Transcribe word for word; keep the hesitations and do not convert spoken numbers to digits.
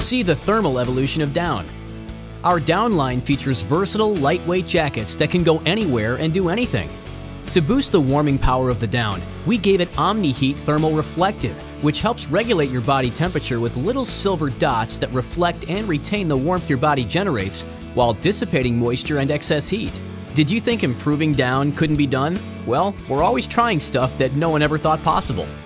See the thermal evolution of down. Our down line features versatile, lightweight jackets that can go anywhere and do anything. To boost the warming power of the down, we gave it Omni-Heat Thermal Reflective, which helps regulate your body temperature with little silver dots that reflect and retain the warmth your body generates while dissipating moisture and excess heat. Did you think improving down couldn't be done? Well, we're always trying stuff that no one ever thought possible.